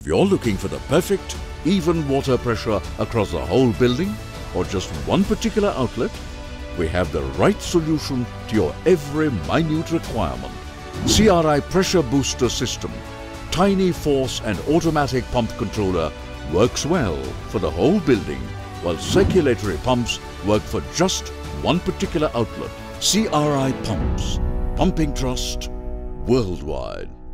If you're looking for the perfect, even water pressure across the whole building or just one particular outlet, we have the right solution to your every minute requirement. C.R.I. Pressure Booster System, tiny force and automatic pump controller works well for the whole building, while circulatory pumps work for just one particular outlet. C.R.I. Pumps, pumping trust worldwide.